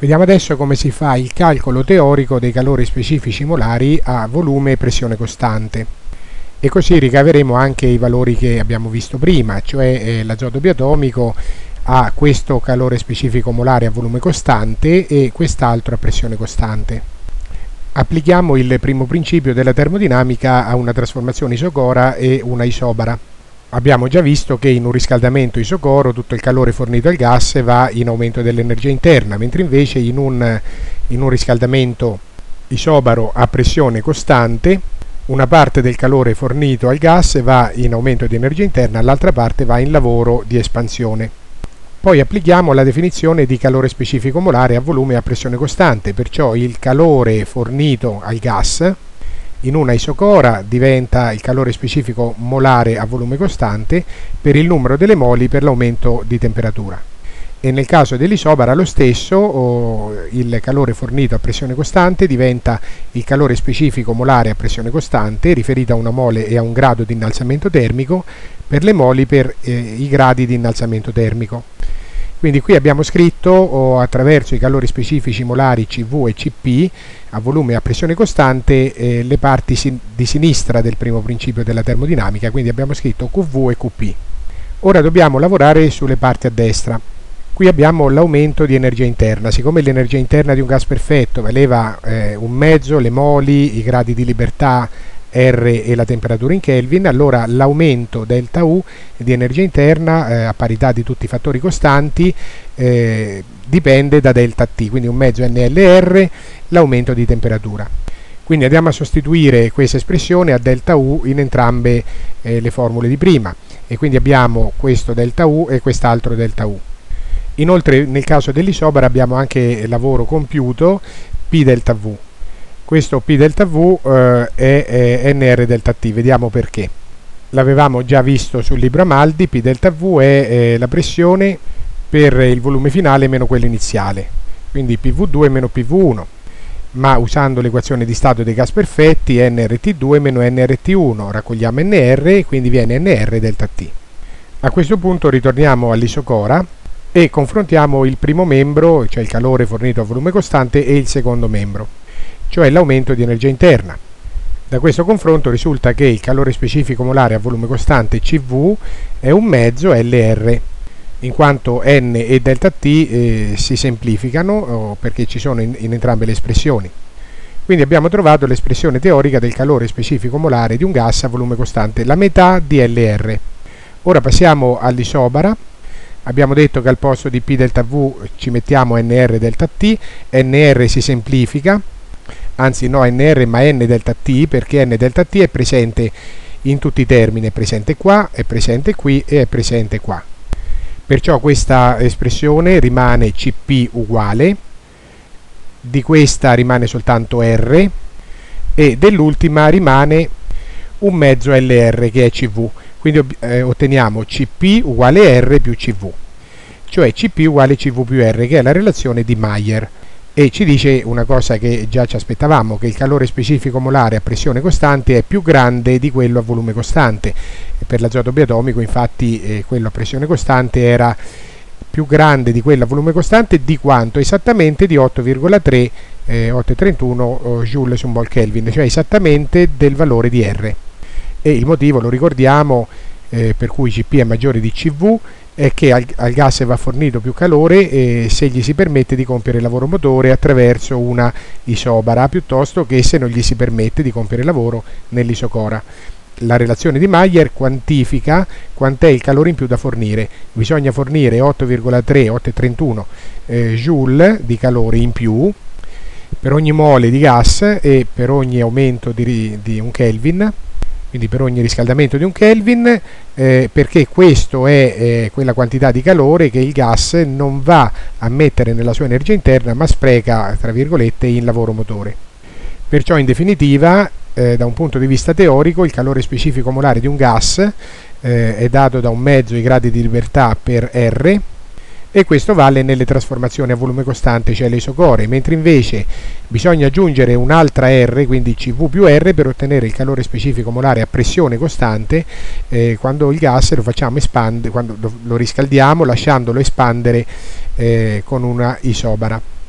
Vediamo adesso come si fa il calcolo teorico dei calori specifici molari a volume e pressione costante, e così ricaveremo anche i valori che abbiamo visto prima, cioè l'azoto biatomico ha questo calore specifico molare a volume costante e quest'altro a pressione costante. Applichiamo il primo principio della termodinamica a una trasformazione isocora e una isobara. Abbiamo già visto che in un riscaldamento isocoro tutto il calore fornito al gas va in aumento dell'energia interna, mentre invece in un riscaldamento isobaro a pressione costante una parte del calore fornito al gas va in aumento di energia interna, l'altra parte va in lavoro di espansione. Poi applichiamo la definizione di calore specifico molare a volume e a pressione costante, perciò il calore fornito al gas in una isocora diventa il calore specifico molare a volume costante per il numero delle moli per l'aumento di temperatura. E nel caso dell'isobara lo stesso, il calore fornito a pressione costante diventa il calore specifico molare a pressione costante riferito a una mole e a un grado di innalzamento termico per le moli per i gradi di innalzamento termico. Quindi qui abbiamo scritto attraverso i calori specifici molari CV e CP a volume e a pressione costante le parti di sinistra del primo principio della termodinamica, quindi abbiamo scritto QV e QP. Ora dobbiamo lavorare sulle parti a destra. Qui abbiamo l'aumento di energia interna. Siccome l'energia interna di un gas perfetto valeva un mezzo, le moli, i gradi di libertà R e la temperatura in Kelvin, allora l'aumento delta U di energia interna a parità di tutti i fattori costanti dipende da delta T, quindi un mezzo NLR, l'aumento di temperatura. Quindi andiamo a sostituire questa espressione a delta U in entrambe le formule di prima, e quindi abbiamo questo delta U e quest'altro delta U. Inoltre nel caso dell'isobara abbiamo anche lavoro compiuto P delta V. Questo P delta V è NR delta T, vediamo perché. L'avevamo già visto sul libro Amaldi, P delta V è la pressione per il volume finale meno quello iniziale, quindi PV2 meno PV1, ma usando l'equazione di stato dei gas perfetti NRT2 meno NRT1, raccogliamo NR e quindi viene NR delta T. A questo punto ritorniamo all'isocora e confrontiamo il primo membro, cioè il calore fornito a volume costante, e il secondo membro, cioè l'aumento di energia interna. Da questo confronto risulta che il calore specifico molare a volume costante CV è un mezzo LR, in quanto N e delta T si semplificano perché ci sono in entrambe le espressioni. Quindi abbiamo trovato l'espressione teorica del calore specifico molare di un gas a volume costante, la metà di LR. Ora passiamo all'isobara. Abbiamo detto che al posto di P delta V ci mettiamo NR delta T, NR si semplifica, anzi no NR ma N delta T, perché N delta T è presente in tutti i termini, è presente qua, è presente qui e è presente qua. Perciò questa espressione rimane CP uguale, di questa rimane soltanto R e dell'ultima rimane un mezzo LR che è CV. Quindi otteniamo CP uguale R più CV, cioè CP uguale CV più R, che è la relazione di Mayer, e ci dice una cosa che già ci aspettavamo, che il calore specifico molare a pressione costante è più grande di quello a volume costante. Per l'azoto biatomico infatti quello a pressione costante era più grande di quello a volume costante di quanto? Esattamente di 8,3 831 joule su mol Kelvin, cioè esattamente del valore di R. E il motivo, lo ricordiamo, per cui CP è maggiore di CV è che al gas va fornito più calore se gli si permette di compiere il lavoro motore attraverso una isobara, piuttosto che se non gli si permette di compiere il lavoro nell'isocora. La relazione di Mayer quantifica quant'è il calore in più da fornire. Bisogna fornire 8,3 831 joule di calore in più per ogni mole di gas e per ogni aumento di un Kelvin, quindi per ogni riscaldamento di un Kelvin, perché questo è quella quantità di calore che il gas non va a mettere nella sua energia interna, ma spreca, tra virgolette, in lavoro motore. Perciò in definitiva, da un punto di vista teorico, il calore specifico molare di un gas è dato da un mezzo i gradi di libertà per R, e questo vale nelle trasformazioni a volume costante, cioè le isocore, mentre invece bisogna aggiungere un'altra R, quindi CV più R, per ottenere il calore specifico molare a pressione costante quando il gas lo facciamo espandere, quando lo riscaldiamo lasciandolo espandere con una isobara.